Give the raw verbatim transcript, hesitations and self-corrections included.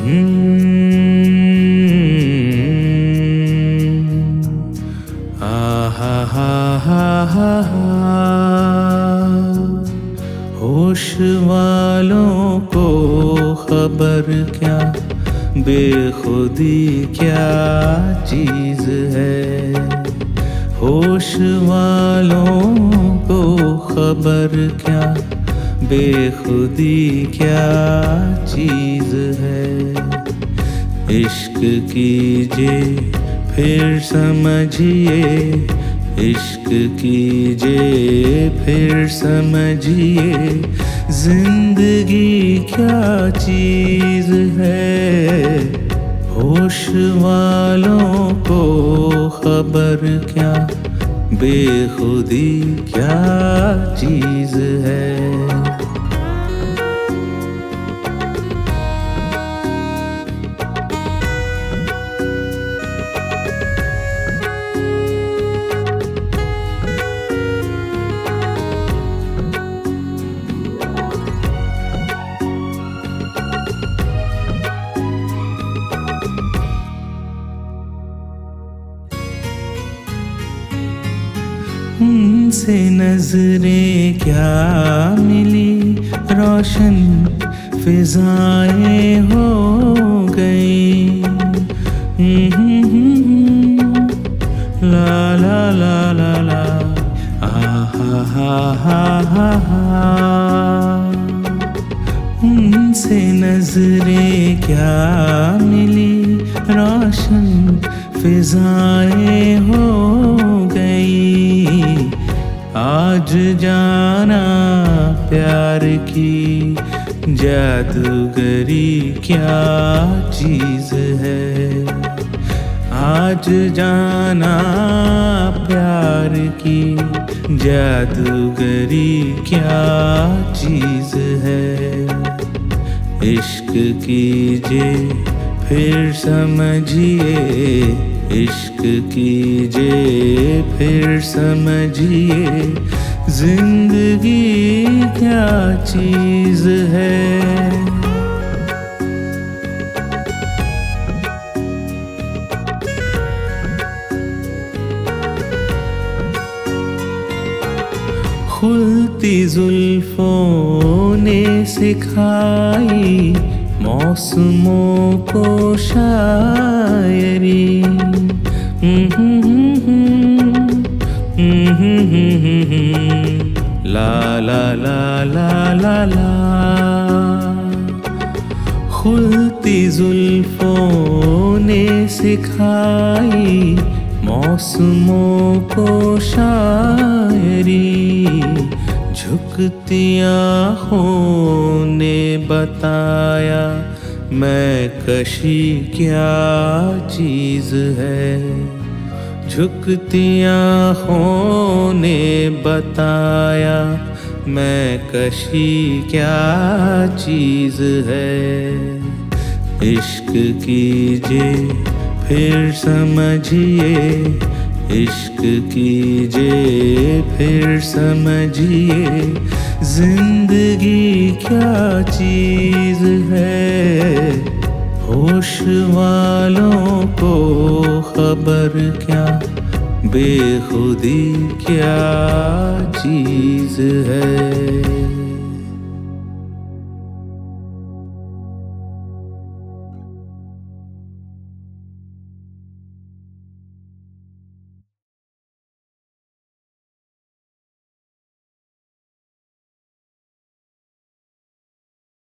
होश वालों को खबर क्या, बेखुदी क्या चीज है। होश वालों को खबर क्या, बेखुदी क्या चीज है। इश्क कीजिए फिर समझिए, इश्क कीजिए फिर समझिए, जिंदगी क्या चीज है। होश वालों को खबर क्या, बेखुदी क्या चीज है। उनसे नजरें क्या मिली, रोशन फिजाएं हो गई। ला ला ला ला ला आ हा हा हा हा हा। उनसे नजरें क्या मिली, रोशन फिजाएं हो गई। आज जाना प्यार की जादूगरी क्या चीज है। आज जाना प्यार की जादूगरी क्या चीज है। इश्क कीजिए फिर समझिए, इश्क कीजिए फिर समझिए, जिंदगी क्या चीज है। खुलती जुल्फों ने सिखाई मौसमों को शायरी। ला ला ला ला ला ला। खुलती जुल्फों ने सिखाई मौसमों को शायरी। झुकती आँखों ने बताया मैं कशी क्या चीज है। झुकती आँखों ने बताया मैं कशी क्या चीज है। इश्क कीजिए फिर समझिए, इश्क कीजिए फिर समझिए, जिंदगी क्या चीज है। होश वालों को खबर क्या, बेखुदी क्या चीज है।